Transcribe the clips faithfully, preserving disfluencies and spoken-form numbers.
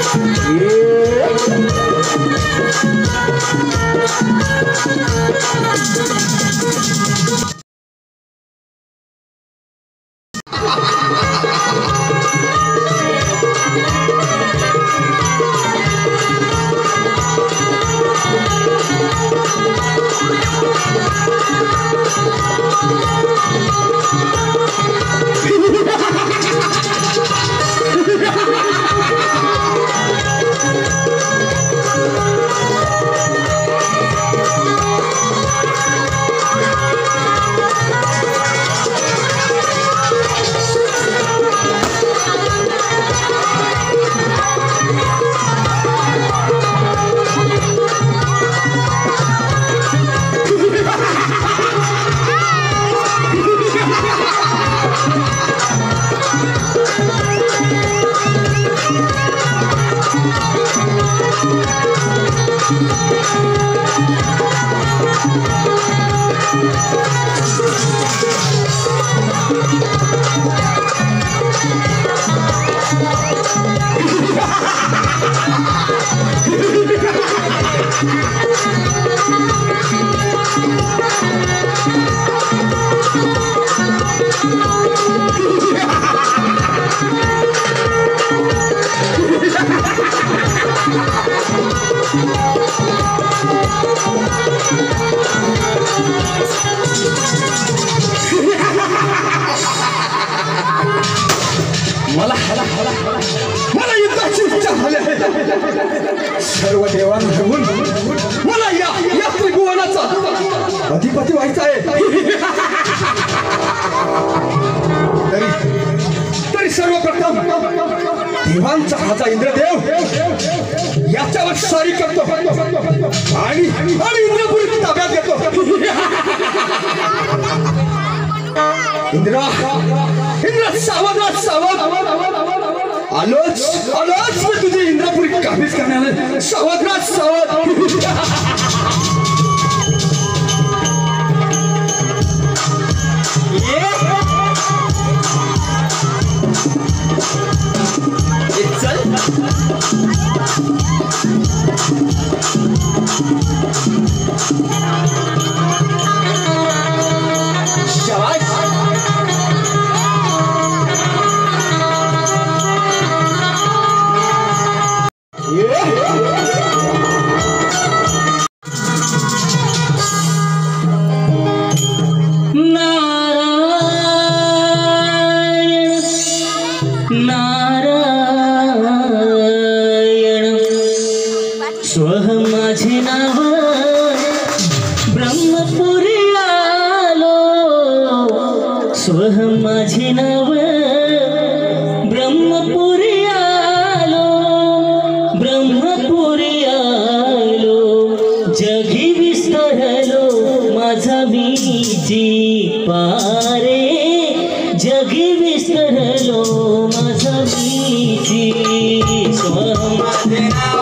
सर्व देवांना घेऊन मला या या त्रिभुवनाचा अधिपती व्हायचा आहे। तरी तरी सर्वप्रथम देवांचा राजा इंद्रदेव याच्यावर स्वारी करतो आणि आणि इंद्रपुरी ताब्यात घेतो। इंद्रा इंद्र सावध सावध आलोच आलोच मी तुझे इंद्रपुरी काबीज करण्याला सावध सावध। स्वह माझे नाव ब्रह्मपुरी आलो, स्वह माझे नाव ब्रह्मपुरी आलो, ब्रह्मपुरी आलो, जगी विस्तरलो माझा बीजी पारे, जगी विस्तरलो माझा बीजी। स्वह माझे नाव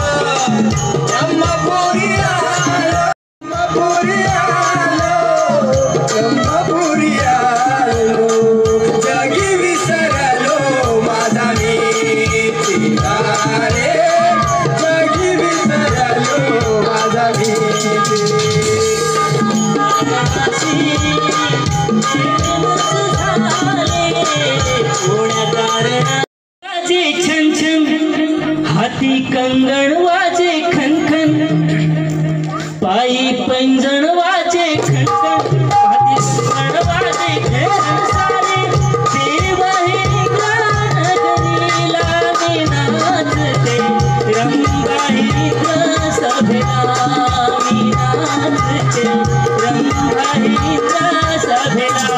छन छन हाथी कंगण वाजे खन खन, पायी पैंजण वाजे खन खन, हाथी कंगण वाजे खन खन, सारे देव हे गानगरी लागे नाचते, रंगाई सभेला मी नाचते, रंगाई सभेला।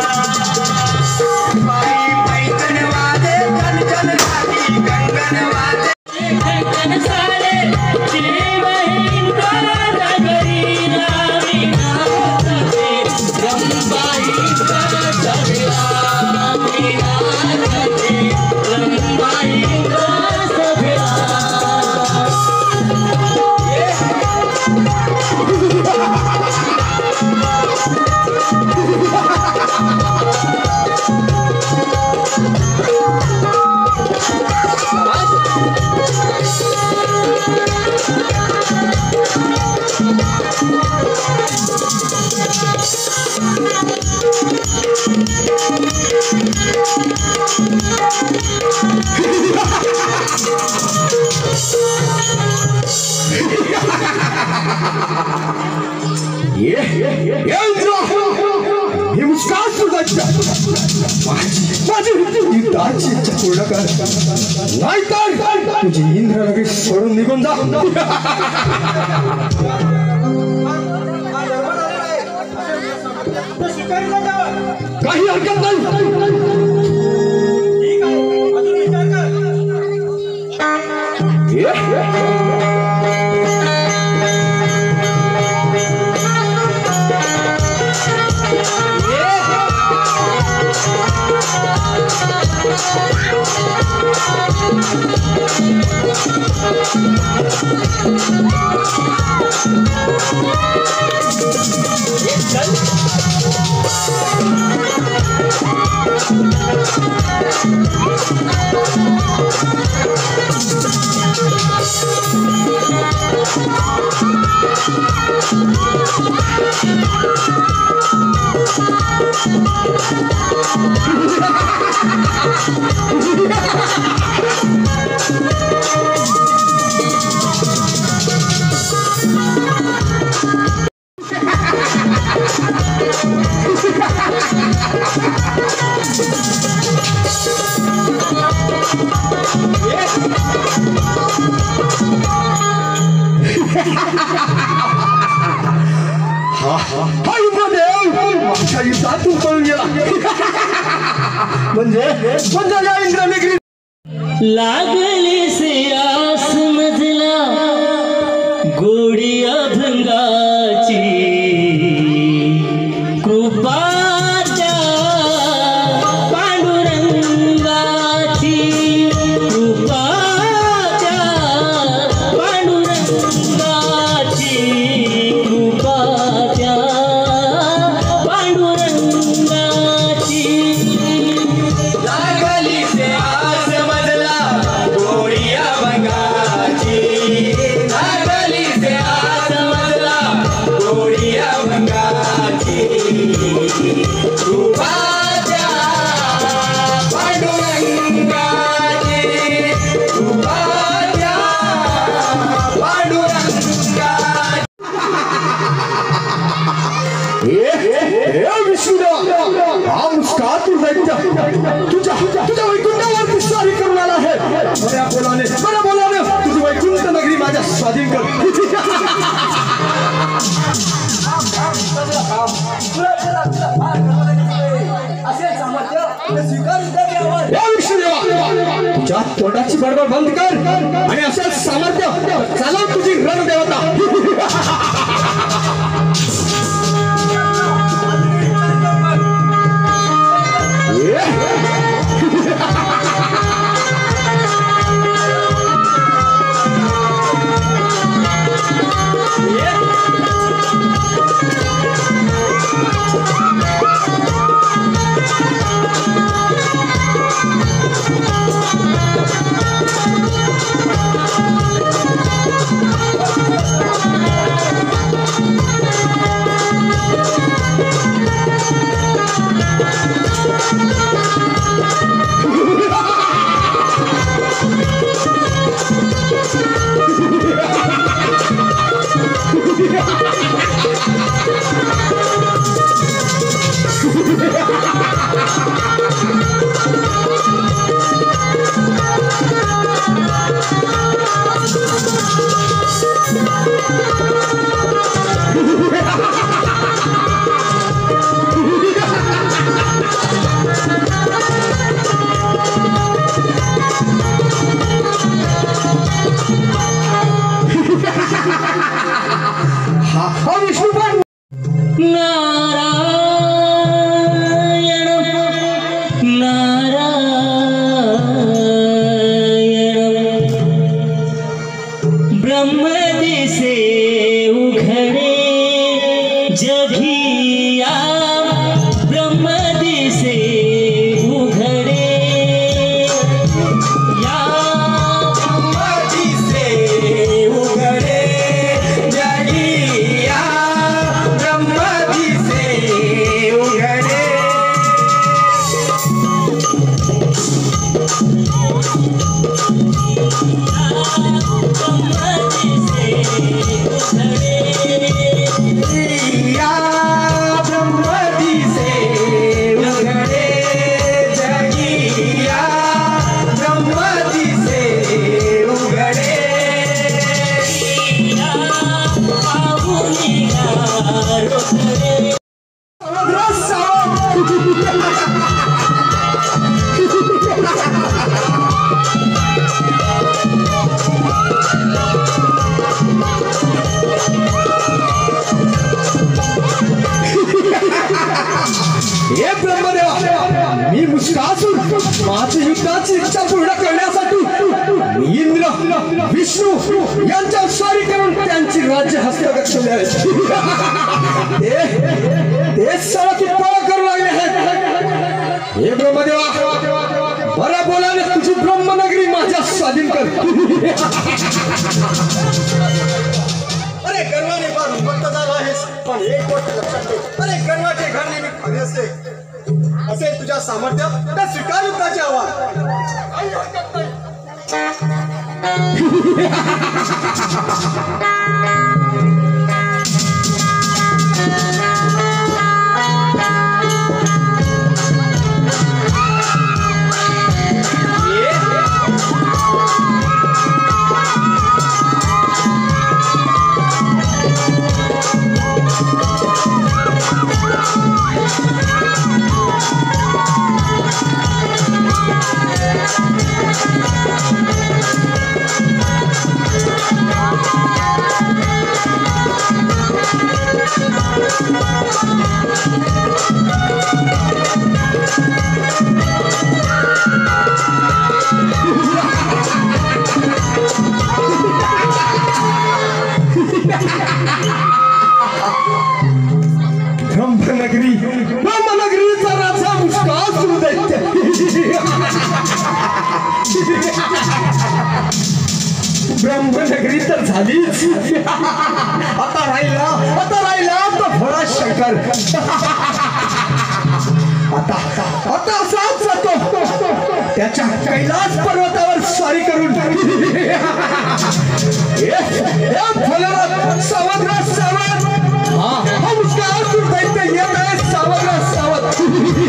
हे मुस्कान सुद्धा माझी युद्धाची इच्छा पूर्ण कर नाही तर तुझी इंद्र लगेच सोडून निघून जा काही हरकत नाही म्हणजे म्हणजे इंद्राने लागली से आस मजला गोडी अभंगाची कृपाच्या पांडुरंगाची कृपाच्या पांडुरंगाची कृपाच्या पांडुरंगाची लागली से आस मजला गोडी अभंगाची लागली से आस मजला गोडी अभंगाची कृपाच्या पांडुरंगाची कृपाच्या पांडुरंगाची हा मुस्का तुझ्या तुझ्या तुझ्या वैकुंठावरती स्वारी करून आला आहे बऱ्या बोलाने बऱ्या बोलाने तुझी वैकुंठ नगरी माझ्या स्वाधीन कर तुझ्या तोंडाची बडबड बंद कर आणि असं सामर्थ्य चालव तुझी रणदेवता Yeah. इंद्र विष्णू यांच्या स्वारी करून त्यांची राज्य हस्तगत केले आहे ते सगळं तू पळ करू लागले आहेत हे ब्रह्मदेवा बरा बोलाने तुझी ब्रह्मनगरी माझ्या स्वाधीन कर अरे गर्वाने फार उन्मत्त झाला आहेस पण एक गोष्ट लक्षात ठेव अरे गर्वाचे घर नेहमी खाली असते असे तुझ्या सामर्थ्य त्या स्वीकार युद्धाचे आव्हान ब्रह्मनगरी ब्रह्मनगरीचा राजा मुस्कासूर दैत्य ब्रह्मनगरी तर झालीच आता राहिला आता राहिला तो भोळा शंकर आता आता असाच जातो त्याच्या कैलास पर्वतावर स्वारी करून भोलेनाथ सावध सावध हा मुस्कासूर दैत्य येत आहे सावध सावध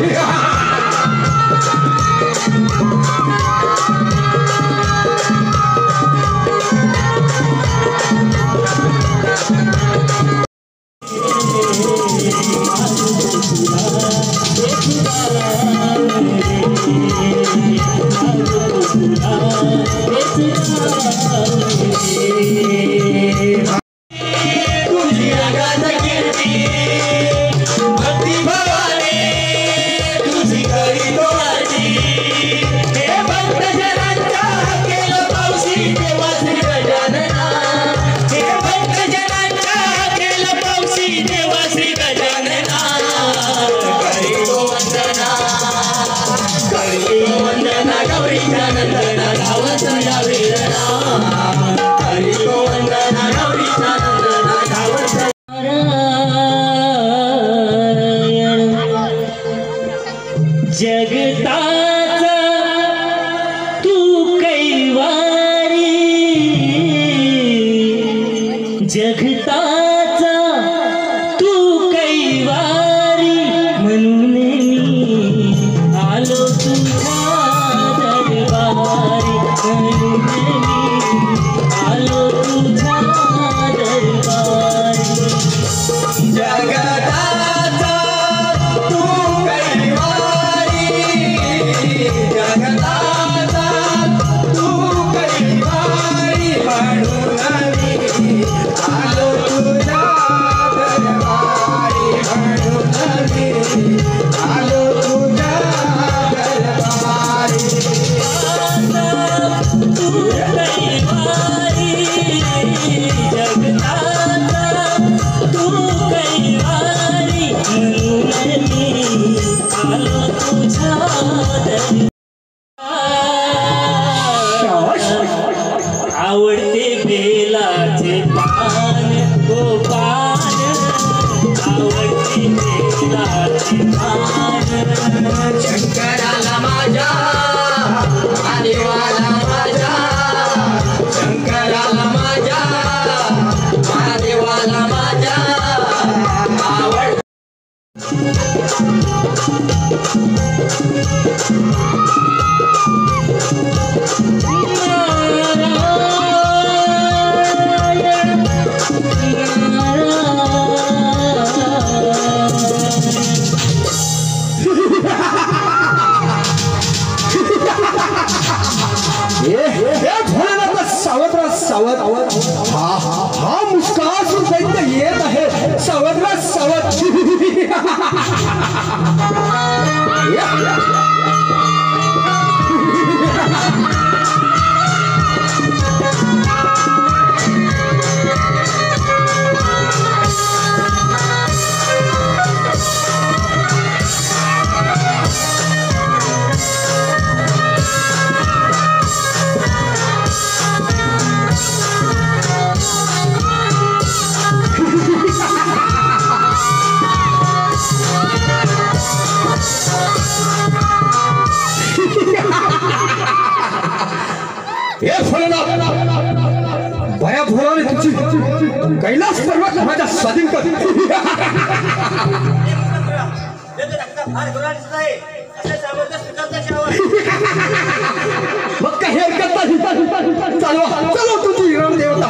जगताचा तू कैवारी जगताचा तू कैवारी म्हणून मी आलो तुझ्या दरबारी म्हणून मी आलो तुझ्या दरबारी जगताचा तू कैवारी जगताचा तू कैवारी म्हणून मी आलो तुझ्या दरबारी म्हणून मी आलो तुझ्या दरबारी तू कैवारी जगताचा तू कैवारी म्हणून मी आलो तुझ्या दरबारी आवडते बेलाचे पान गोपाल आवडते बेलाचे पान शंकराला माझ्या महादेवाला माझ्या शंकराला माझ्या महादेवाला माझ्या आवड सावध सावध हा हा मुस्कासूर दैत्य येत आहे सावध सावध भोलेनाथ भया भोलाने तुझी कैलास पर्वत माझ्या स्वाधीन कर मग काही हरकत नाही चालवा चलो तुझी रामदेवता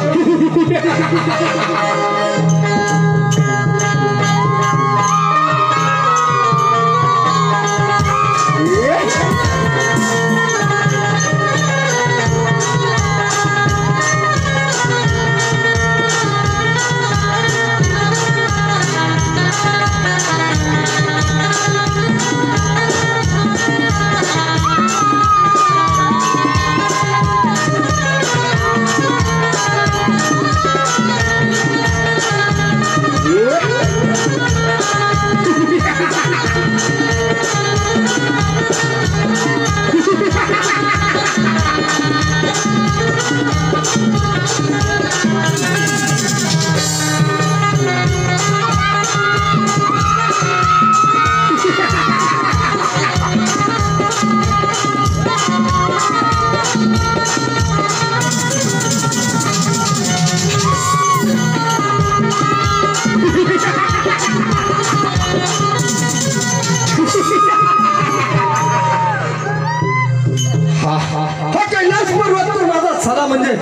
हा कैलास पर्वत तर माझा सदा म्हणजे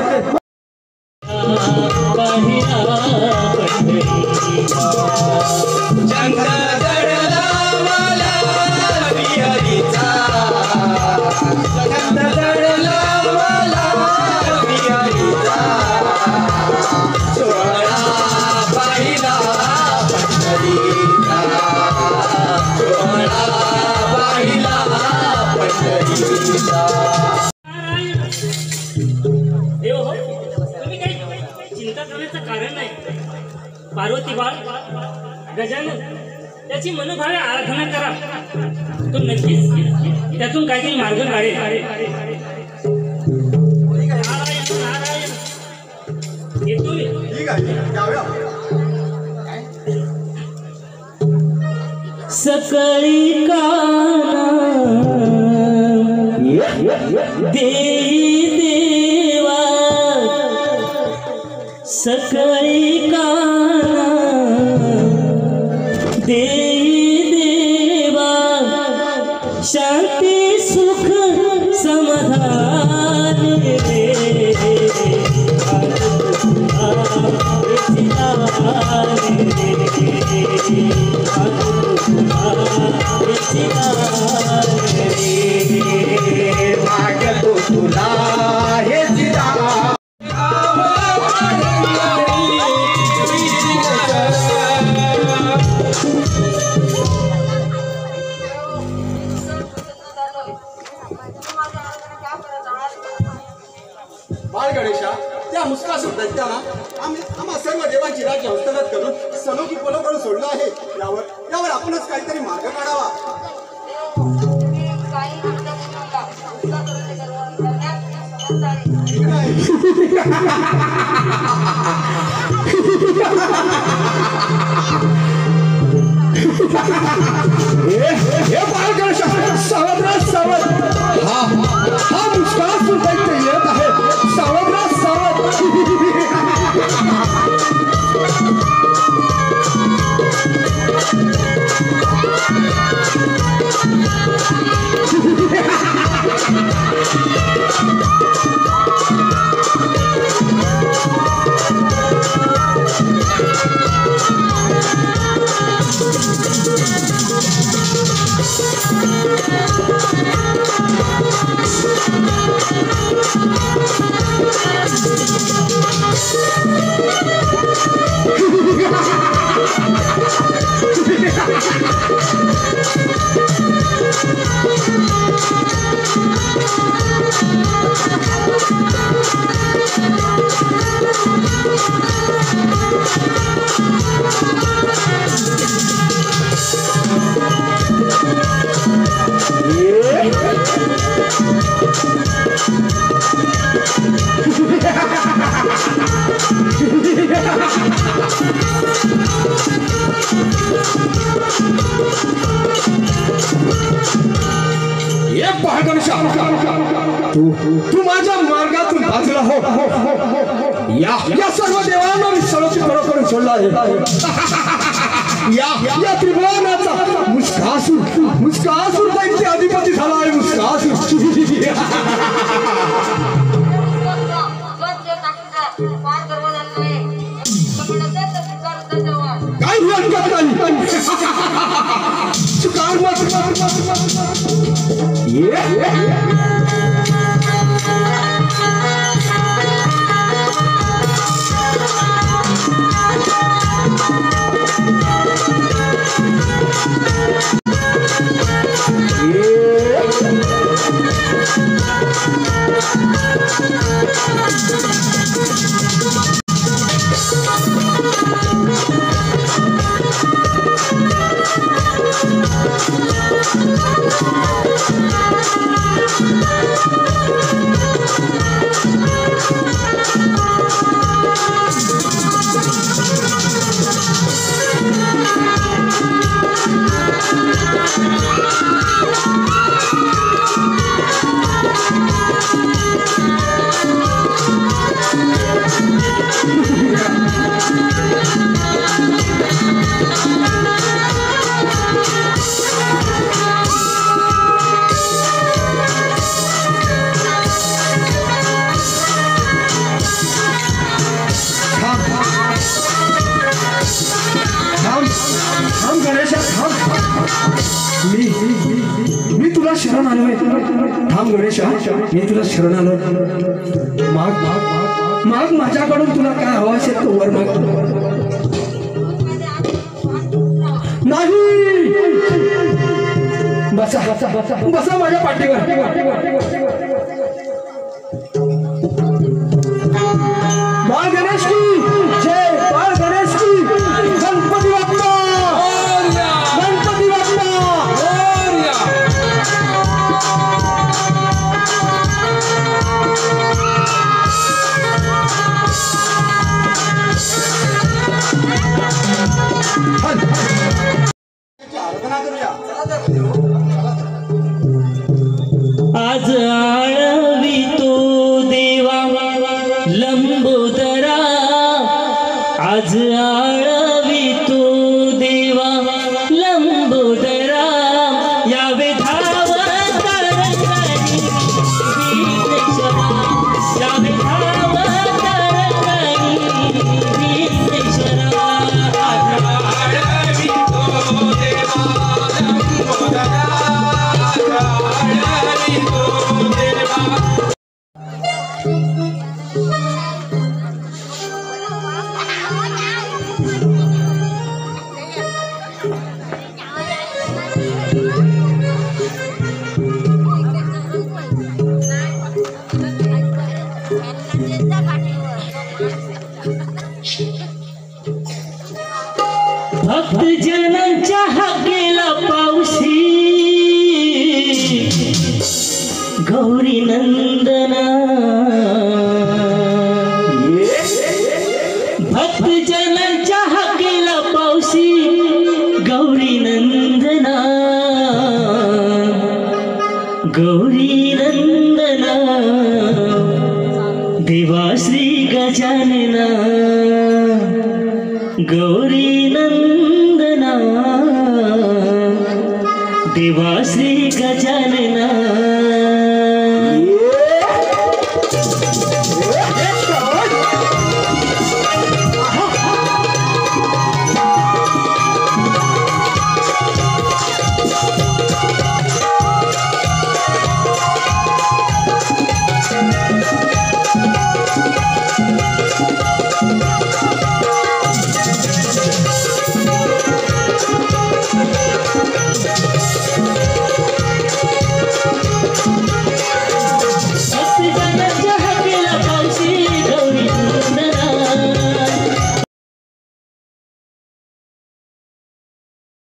पार्वती बाळ गजानन त्याची मनोभावे आराधना करा तो नक्कीच त्यातून काहीतरी मार्ग काढेल येतो ठीक आहे जाऊया सकाळी काना देई देवा सकाळी काना देई देवा शांती सुख समाधान रे मागतो तुला हे जिजा बाळ गणेशा त्या मुस्कासूर दैत्याला आम्ही आम्हा सर्व देवांची राज्य हस्तगत करून सलोखी पलो करून सोडलं आहे यावर यावर आपणच काहीतरी मार्ग काढावा ठीक आहे हे बाळगण सावधरा सावध हा हा मुस्कासूर दैत्य येत आहे सावधरा सावध ये बाळगण तू तू माझ्या मार्गातून बाजूला हो या या सर्व देवांना मी सर्वोच्च करून सोडला आहे या या त्रिभुवनाचा मुस्कासूर मुस्कासूर दैत्य अधिपती झाला आहे मुस्कासूर काय हरकत नाही चुकार मत ये मी मी तुला शरण आलोय थांब गणेशा मी तुला शरण आलो माग माग माग माझ्याकडून तुला काय हवं असेल तो वर माग नाही बसा बसा बसा माझ्या पाठीवर बाळ गणेश की जय बाळ गणेश की गणपती बाप्पा आज आळवी तो देवा लंबोदरा आज आळवी तो देवा लंबोदरा यावे धाव तरंगाई यावे धाव तरंगाई विश्वेश्वरा आज आळवी तो देवा लंबोदरा भक्त जनांच्या हाकेला पावसी गौरी नंदना भक्त जनांच्या हाकेला पावसी गौरी नंदना गौरी नंदना देवा श्री गजानना गौरी नंदना देवा श्री गजानना